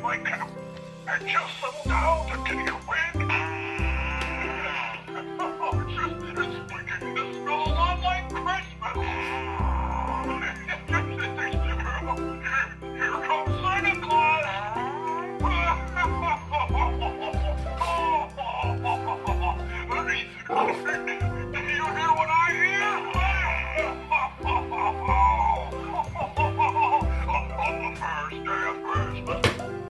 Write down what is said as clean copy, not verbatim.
my cap and just settle down to get your wind